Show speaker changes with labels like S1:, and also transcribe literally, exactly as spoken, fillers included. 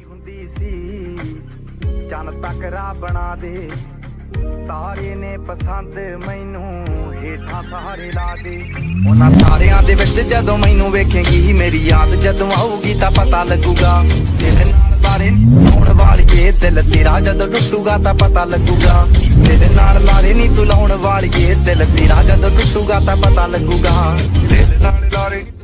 S1: ਹੁੰਦੀ ਸੀ ਚੰਨ ਤੱਕ ਰਾਹ ਬਣਾ ਦੇ, ਤਾਰੇ ਨੇ ਪਸੰਦ ਮੈਨੂੰ ਹੇਠਾਂ ਸਹਾਰੇ ਲਾ ਦੇ। ਉਹਨਾਂ ਤਾਰਿਆਂ ਦੇ ਵਿੱਚ ਜਦੋਂ ਮੈਨੂੰ ਵੇਖੇਂਗੀ, ਮੇਰੀ ਯਾਦ ਜਦੋਂ ਆਊਗੀ ਤਾਂ ਪਤਾ ਲੱਗੂਗਾ। ਤੇਰੇ ਨਾਲ ਲਾਰੇ ਲਾਉਣ ਵਾਲੀਏ, ਦਿਲ ਤੇਰਾ ਜਦੋਂ ਟੁੱਟੂਗਾ ਤਾਂ ਪਤਾ ਲੱਗੂਗਾ। ਤੇਰੇ ਨਾਲ ਲਾਰੇ ਨੀ ਤੂੰ ਲਾਉਣ ਵਾਲੀਏ, ਦਿਲ ਤੇਰਾ ਜਦੋਂ ਟੁੱਟੂਗਾ ਤਾਂ ਪਤਾ ਲੱਗੂਗਾ। ਤੇਰੇ ਨਾਲ ਲਾਰੇ